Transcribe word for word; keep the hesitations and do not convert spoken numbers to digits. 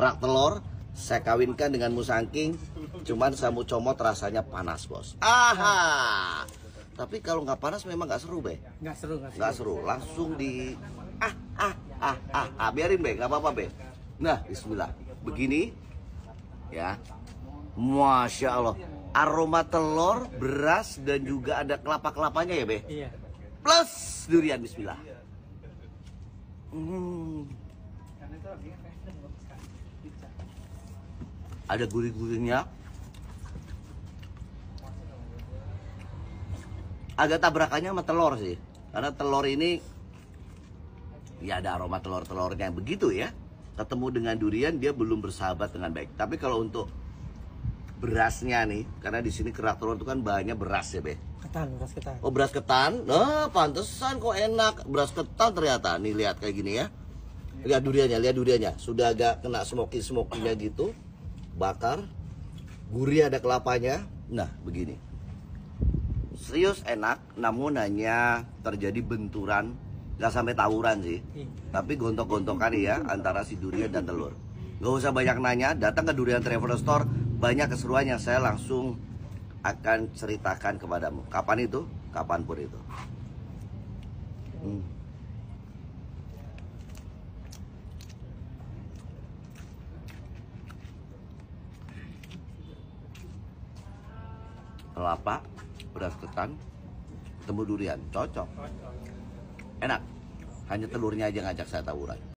kerak telur saya kawinkan dengan musangking, cuman samu comot rasanya panas, bos. Aha. Tapi kalau nggak panas memang nggak seru, Be. Nggak seru, nggak seru. Nggak seru, langsung di ah ah ah ah, ah. biarin, Be, nggak apa-apa, Be. Nah, bismillah. Begini ya. Masya Allah. Aroma telur, beras, dan juga ada kelapa-kelapanya ya, Be? Iya. Plus durian, bismillah. Hmm. Ada gurih-gurihnya. Agak tabrakannya sama telur sih. Karena telur ini ya ada aroma telur-telurnya yang begitu ya. Ketemu dengan durian dia belum bersahabat dengan baik. Tapi kalau untuk berasnya nih, karena di sini kerak telur itu kan bahannya beras ya, Be. Ketan, beras ketan. Oh, beras ketan. Nah, pantesan kok enak. Beras ketan ternyata. Nih lihat kayak gini ya. Lihat duriannya, lihat duriannya. Sudah agak kena smoky-smokinya gitu. Bakar. Gurih, ada kelapanya. Nah, begini. Serius enak, namun hanya terjadi benturan, nggak sampai tawuran sih. Tapi gontok-gontokan ya antara si durian dan telur. Nggak usah banyak nanya, datang ke Durian Travel Store, banyak keseruan yang saya langsung akan ceritakan kepadamu. Kapan itu? Kapanpun itu. Hmm. Kelapa, beras ketan, ketemu durian, cocok. Enak. Hanya telurnya aja ngajak saya tawuran.